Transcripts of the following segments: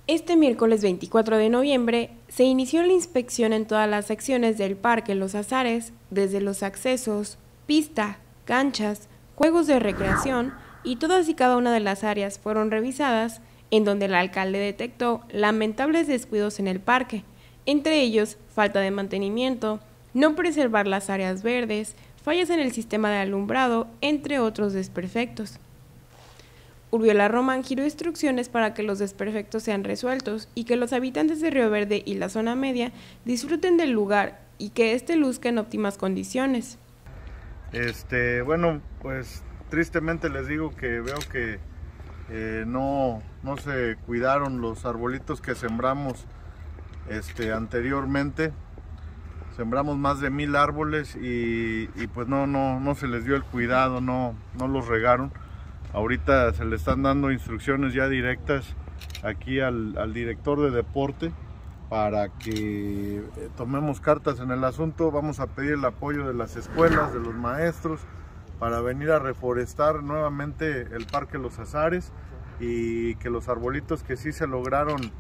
Este miércoles 24 de noviembre se inició la inspección en todas las secciones del Parque Los Azares, desde los accesos, pista, canchas, juegos de recreación y todas y cada una de las áreas fueron revisadas, en donde el alcalde detectó lamentables descuidos en el parque, entre ellos falta de mantenimiento, no preservar las áreas verdes, fallas en el sistema de alumbrado, entre otros desperfectos. Urbiola Román giró instrucciones para que los desperfectos sean resueltos y que los habitantes de Río Verde y la zona media disfruten del lugar y que éste luzca en óptimas condiciones. Bueno, pues tristemente les digo que veo que no se cuidaron los arbolitos que sembramos anteriormente. Sembramos más de 1000 árboles y pues no se les dio el cuidado, no los regaron. Ahorita se le están dando instrucciones ya directas aquí al director de deporte para que tomemos cartas en el asunto. Vamos a pedir el apoyo de las escuelas, de los maestros, para venir a reforestar nuevamente el Parque Los Azares y que los arbolitos que sí se lograron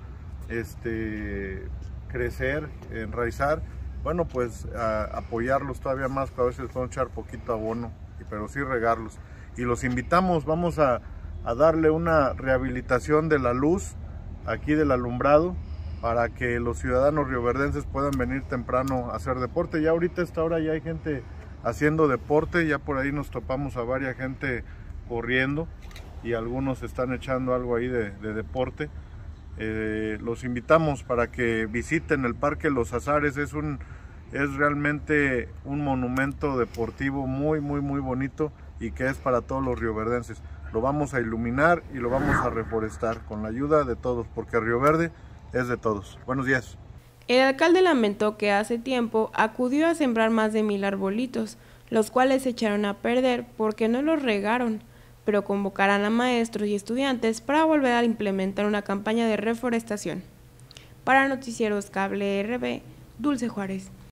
crecer, enraizar, bueno, pues apoyarlos todavía más, para ver si les podemos echar poquito abono, pero sí regarlos. Y los invitamos, vamos a darle una rehabilitación de la luz aquí del alumbrado para que los ciudadanos rioverdenses puedan venir temprano a hacer deporte. Ya ahorita a esta hora ya hay gente haciendo deporte, ya por ahí nos topamos a varias gente corriendo y algunos están echando algo ahí de deporte. Los invitamos para que visiten el Parque Los Azares. Es realmente un monumento deportivo muy bonito y que es para todos los rioverdenses. Lo vamos a iluminar y lo vamos a reforestar con la ayuda de todos, porque Río Verde es de todos. Buenos días. El alcalde lamentó que hace tiempo acudió a sembrar más de 1000 arbolitos, los cuales se echaron a perder porque no los regaron, pero convocarán a maestros y estudiantes para volver a implementar una campaña de reforestación. Para Noticieros Cable RB, Dulce Juárez.